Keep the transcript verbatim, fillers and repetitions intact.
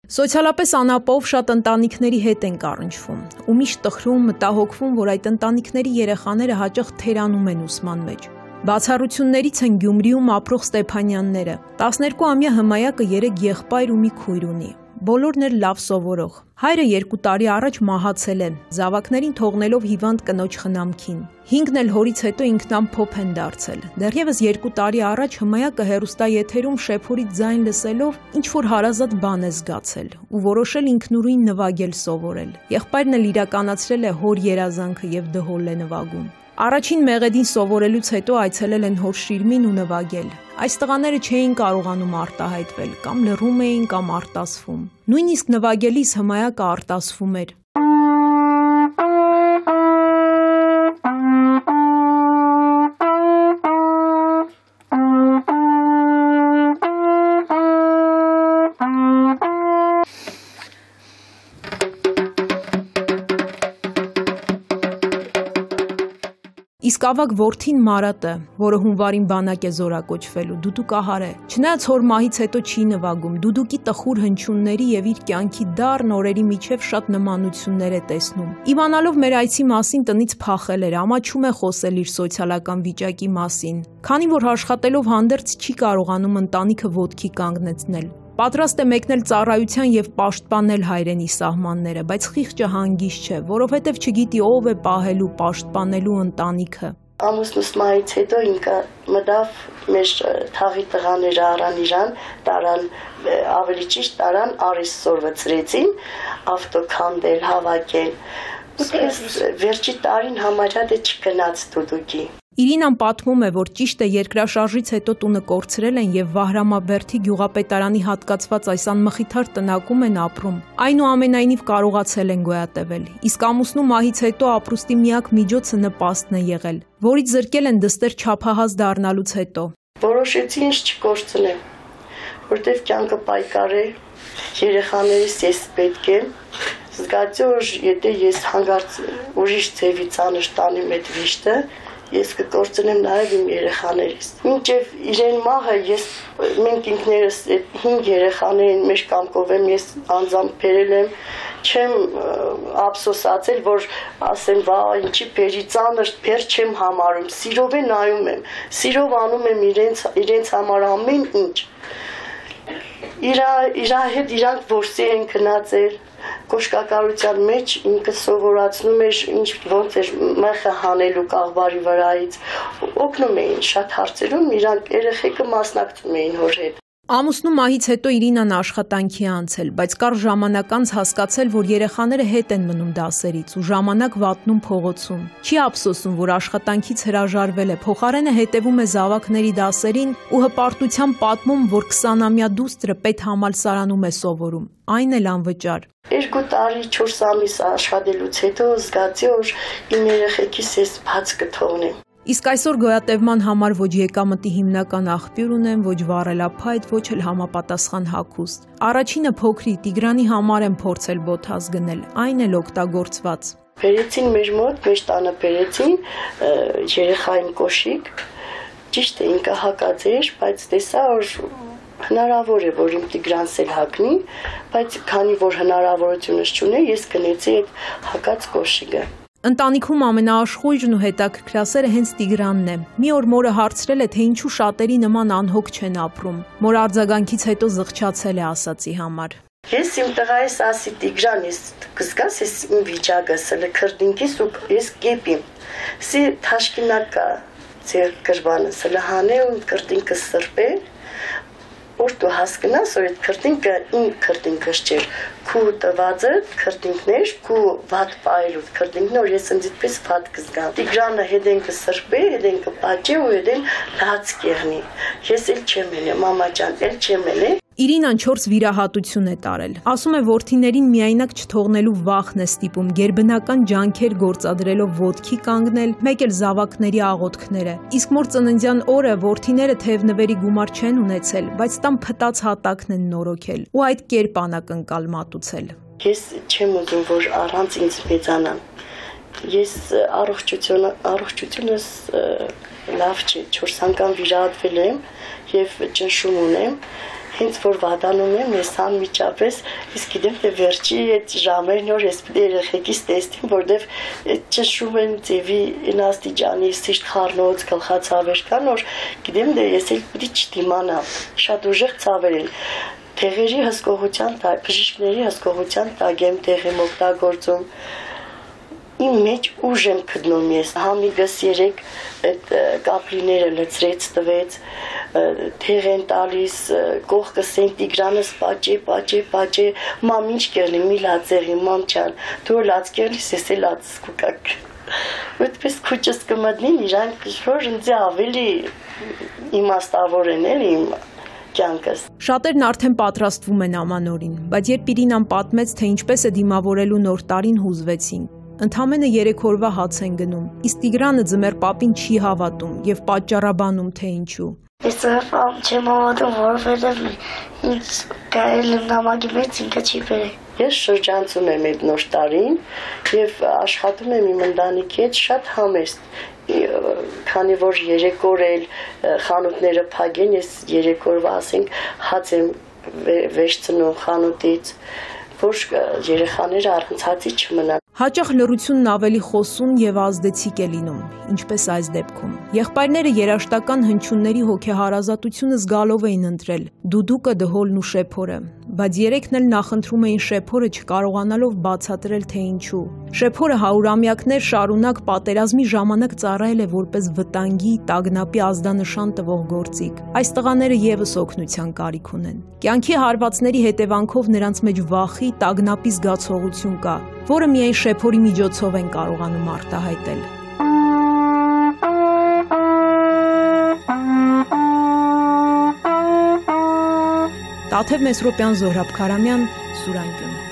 Սոցիալապես անապահով շատ ընտանիքների հետ ենք առնչվում ու միշտ տխրում, մտահոգվում, որ այդ ընտանիքների երեխաները հաճախ թերանում են ուսման մեջ։ Բացառություններից են Գյումրիում ապրող Ստեփանյանները։ տասներկու-ամյա Հմայակը երեք եղբայր ու մի քույր ունի։ Բոլորն էլ լավ սովորող։ Հայրը երկու տարի առաջ մահացել է, զավակներին թողնելով հիվանդ կնոջ խնամքին։ Հինգն էլ հորից հետո ինքնամփոփ են դարձել։ Դեռևս երկու տարի առաջ Հմայակը հեռուստաեթերում շեփորից ձայն լսելով ինչ-որ հարազատ բան է զգացել ու որոշել ինքնուրույն նվագել սովորել։ Եղբայրն էլ իրականացրել է հոր երազանքը եւ դհոլ է նվագում։ Առաջին մեղեդին սովորելուց հետո այցելել են հոր շիրմին ու նվագել։ Այս տղաները չէին կարողանում արտահայտվել, կամ լռում էին, կամ արտասվում։ Նույնիսկ նվագելիս Հմայակը արտասվում էր։ Իսկ ավագ որդին Մարատը, որը հունվարին բանակ է զորակոչվելու, դուդուկահար է։ Չնայած հոր մահից հետո չի նվագում, դուդուկի տխուր հնչյունների եւ իր կյանքի դառն օրերի միջև շատ նմանություններ է տեսնում։ Իմանալով մեր այցի մասին տնից փախել էր, ամաչում է խոսել իր սոցիալական վիճակի մասին, քանի որ աշխատելով հանդերձ չի կարողանում ընտանիքը ոտքի կանգնեցնել։ Պատրաստ է մեկնել ծառայության եւ պաշտպանել հայրենի սահմանները, բայց խիղճը հանգիստ չէ, որովհետեւ չգիտի ով է պահելու, պաշտպանելու ընտանիքը։ Ամուսնուս մահից հետո ինքը մտավ մեր թաղի տղաները առան իրան, տարան ավելի ճիշտ տարան արիս սորվեցրեցին, ավտոքանդել, հավաքել։ Վերջի տարին համարյա դե չգնաց դուդուկի։ Իրինան պատմում է, որ ճիշտ է երկրաշարժից հետո տունը կորցրել են եւ Վահրամաբերդի գյուղապետարանի հատկացված այս անմխիթար տնակում են ապրում։ Այնուամենայնիվ կարողացել են գոյատևել։ Իսկ ամուսնու մահից հետո ապրուստի միակ միջոցը նպաստն է եղել, որից զրկել են դստեր չափահաս դառնալուց հետո։ Որոշեցի ինձ չկորցնեմ, որտեվ կյանքը պայքար է, երեխաներիս ես պետք է, զգացի որ եթե ես հանգարց ուրիշ ձևի ծանր տանեմ այդ վիշտը, ես կկործնեմ նաև իմ երեխաներից։ Մինչև իրեն մահը ես մենք ինքներս այդ հինգ երեխաներին մեր կամքով եմ ես անձամբ բերել եմ, չեմ ափսոսացել, որ ասեմ, վա, ինչի բերի ծանր բեր չեմ համարում, սիրով է նայում եմ, սիրով անում եմ իրենց իրենց համար ամեն ինչ։ Իրա իրա հետ իրանք որսի են գնացել կոշկակարության մեջ ինքը սովորացնում էր ինչ ոնց էր մեղը հանելու կաղբարի վրայից օգնում էին շատ հարցերում իրանք երեխեքը մասնակցում էին հոր հետ։ Ամուսնու մահից հետո Իրինան աշխատանքի է անցել, բայց կար ժամանակ անց հասկացել, որ երեխաները հետ են մնում դասերից ու ժամանակ վատնում փողոցում։ Չի ափսոսում, որ աշխատանքից հրաժարվել է, փոխարենը հետևում է զավակների դասերին ու հպարտությամբ պատմում, որ քսանամյա դուստրը պետհամալսարանում է սովորում, այն էլ անվճար։ Երկու տարի չորս ամիս աշխատելուց հետո զգացի, որ իմ երեխեքիս ես բաց կթողնեմ։ Իսկ այսօր գոյատևման համար ոչ եկամտի հիմնական աղբյուր ունեմ, ոչ վառելափայտ, ոչ էլ համապատասխան հագուստ։ Առաջինը փոքրի Տիգրանի համար եմ փորձել բոթազ գնել, այն էլ օգտագործված։ Բերեցին մեր մոտ, մեր տանը բերեցին երեխային կոշիկ, ճիշտ է ինքը հակած էր, բայց տեսա, որ հնարավոր է, որ իմ Տիգրանս էլ հագնի, բայց քանի որ հնարավորությունս չունի, ես գնեցի այդ հակած կոշիկը։ Ընտանիքում ամենաաշխույժն ու հետաքրքրասերը հենց Տիգրանն է։ Մի օր մորը հարցրել է, թե ինչու շատերի նման անհոգ չեն ապրում։ Մոր արձագանքից հետո զղջացել է ասածի համար։ Ես իմ տղայիս ասի Տիգրան, ես կզգաս ես իմ վիճակը, սլը քրդինքիս ու ես կեպիմ։ Սի թաշկինակա ձեր կրբանը, սլը հանե ու քրդինքը սրբե, որ դու հասկնաս, որ այդ քրդինքը իմ քրդինքս չէր, քու տվածը քրդինքներ, քու վատ պայրուտ քրդինքն որ ես ինձ այդպես վատ կզգամ։ Տիգրանը հետենքը սրբե, հետենքը պատճե ու հետեն լաց կեղնի։ Ես էլ չեմ ելե, մամա ջան, էլ չեմ ելե։ Իրինան չորս վիրահատություն է տարել։ Ասում է որդիներին միայնակ չթողնելու վախն է ստիպում, գերբնական ջանքեր գործադրելով ոտքի կանգնել, մեկ էլ զավակների աղոթքները։ Իսկ մոր ծննդյան օրը որդիները թեև նվերի գումար չեն ունեցել, բայց տան փտած հատակն են նորոգել ու այդ կերպ անակնկալ մատուցել։ Ես չեմ ուզում, որ առանց ինձ մեծանան։ Ես առողջությունը, առողջությունս լավ չէ, չորս անգամ վիրահատվել եմ եւ ճնշում ունեմ։ հենց որ վատանում եմ, ես անմիջապես, իսկ գիտեմ, թե վերջի այդ ժամերն որ ես պետք է երեխեքից տեսնեմ, որտեվ ճշում են ձևի ինաստիճանի, սիշտ խառնոց, գլխացավեր կան, որ գիտեմ, թե ես էլ պետք է չդիմանամ, շատ ուժեղ ցավեր են։ Տեղերի հսկողության տակ, բժիշկների հսկողության տակ եմ տեղում օգտագործում։ Իմ մեջ ուժ եմ գտնում ես, համիգս երեք այդ կապլիները լցրեց տվեց, թեղ են տալիս, կողքը սենտիգրանս պաճե, պաճե, պաճե, մամ ինչ կերնի, մի լացեղի, մամ չան, դու լաց կերնիս, ես է լաց սկուկակ։ Այդպես քուչս կմտնին, իրանք որ ինձ ավելի իմաստավոր են էլ իմ կյանքս։ Շատերն արդեն պատրաստվում են ամանորին, բայց երբ Իրինան պատմեց, թե ինչպես է դիմավորելու նոր տարին, հուզվեցին։ Ընդամենը երեք օրվա հաց են գնում, իսկ Տիգրանը ձմեռ պապին չի հավատում եւ պատճառաբանում, թե ինչու։ Ես ծրապամ չեմ հավատում, որովհետև ինձ կարել եմ նամակի մեջ ինքը չի բերել։ Ես շրջանցում եմ այդ նոր տարին եւ աշխատում եմ իմ ընտանիքի հետ շատ համեստ, քանի որ երեք օր էլ խանութները փակեն, ես երեք օրվա ասենք հաց եմ վերցնում խանութից, որ երեխաները առանց չմնան։ Հաճախ լռությունն ավելի խոսուն եւ ազդեցիկ է լինում, ինչպես այս դեպքում։ Եղբայրները երաշտական հնչյունների հոգեհարազատությունը զգալով էին ընտրել՝ դուդուկը, դհոլն ու շեփորը, բայց երեքն էլ նախընտրում էին շեփորը, չկարողանալով բացատրել, թե ինչու։ Շեփորը հարյուրամյակներ շարունակ պատերազմի ժամանակ ծառայել է որպես վտանգի, տագնապի ազդանշան տվող գործիք։ Այս տղաները եւս օգնության կարիք ունեն։ Կյանքի հարվածների հետևանքով նրանց մեջ վախի, տագնապի զգացողություն կա, որը միայն շեփորի միջոցով են կարողանում արտահայտել։ Տաթև Մեսրոպյան, Զոհրաբ Քարամյան, Սուրանգուն։